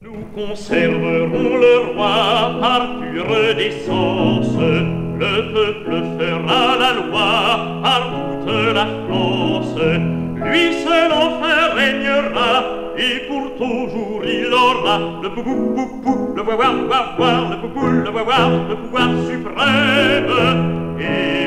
Nous conserverons le roi par pure décence. Le peuple fera la loi par toute la France. Lui seul enfin régnera, et pour toujours il aura le pou-pou-pou-pou, le voir, le pouvoir, le pouvoir suprême. Et